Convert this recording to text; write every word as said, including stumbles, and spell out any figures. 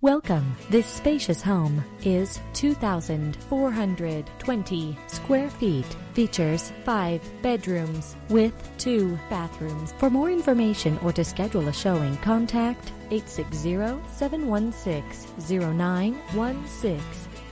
Welcome. This spacious home is two thousand four hundred twenty square feet. Features five bedrooms with two bathrooms. For more information or to schedule a showing, contact eight six zero, seven one six, zero nine one six.